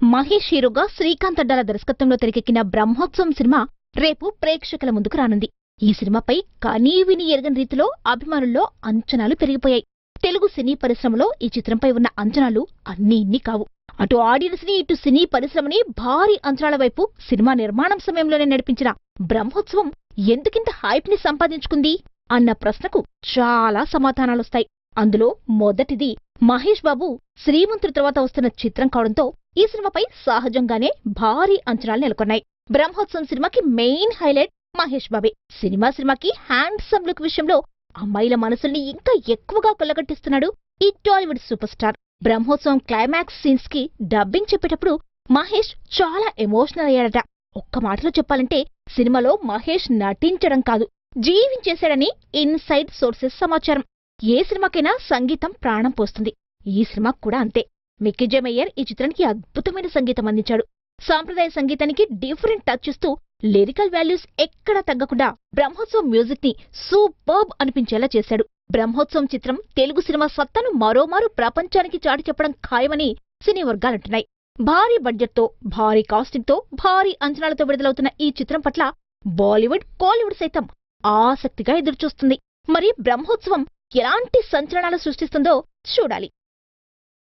మహేష్ హీరోగా శ్రీకాంత్ అడ్డాల దర్శకత్వంలో తెరకెక్కిన బ్రహ్మోత్సవం సినిమా రేపు ప్రేక్షకుల ముందుకు రానుంది. ఈ సినిమాపై కనీవిని ఎరగని రీతిలో అభిమానుల్లో అంచనాలు పెరిగిపోయాయి. తెలుగు సినీ పరిశ్రమలో ఈ చిత్రంపై ఉన్న అంచనాలు అన్నీ ఇన్ని కావు. అటు ఆడియన్స్ ని ఇటు సినీ పరిశ్రమని భారీ అంచనాల వైపు సినిమా నిర్మాణం సమయంలోనే నడిపించిన బ్రహ్మోత్సవం ఎందుకింత హైప్ ని సంపాదించుకుంది అన్న ప్రశ్నకు చాలా సమాధానాలొస్తాయి. అందులో మొదటిది మహేష్ బాబు శ్రీమంతుడి తర్వాత వస్తున్న చిత్రం కావడంతో ఈ సినిమాపై సహజంగానే భారీ అంచనాలు నెలకొన్నాయి. బ్రహ్మోత్సవం సినిమాకి మెయిన్ హైలైట్ మహేష్ బాబే. సినిమాకి హ్యాండ్సమ్ లుక్ విషయంలో అమ్మాయిల మనసుల్ని ఇంకా ఎక్కువగా కొల్లగట్టిస్తున్నాడు ఈ Tollywood superstar. Brahmotsavam climax scenes కి డబ్బింగ్ చెప్పేటప్పుడు మహేష్ చాలా ఎమోషనల్ అయ్యాడట. ఒక్క మాటలో చెప్పాలంటే సినిమాలో మహేష్ నటించడం కాదు, జీవించేశాడని ఇన్సైడ్ సోర్సెస్ సమాచారం. ఏ సినిమాకైనా సంగీతం ప్రాణం పోస్తుంది. ఈ సినిమాకు కూడా అంతే. మిక్కీ మేయర్ ఈ చిత్రానికి అద్భుతమైన సంగీతం అందించాడు. సాంప్రదాయ సంగీతానికి డిఫరెంట్ టచ్ ఇస్తూ లిరికల్ వాల్యూస్ ఎక్కడా తగ్గకుండా బ్రహ్మోత్సవం మ్యూజిక్ ని సూపర్బ్ అనిపించేలా చేశాడు. బ్రహ్మోత్సవం చిత్రం తెలుగు సినిమా సత్తాను మరోమారు ప్రపంచానికి చాటి చెప్పడం ఖాయమని సినీ వర్గాలంటున్నాయి. భారీ బడ్జెట్ తో, భారీ కాస్టింగ్ తో, భారీ అంచనాలతో విడుదలవుతున్న ఈ చిత్రం పట్ల బాలీవుడ్, కోలీవుడ్ సైతం ఆసక్తిగా ఎదురుచూస్తుంది. మరి బ్రహ్మోత్సవం ఎలాంటి సంచలనాలు సృష్టిస్తుందో చూడాలి.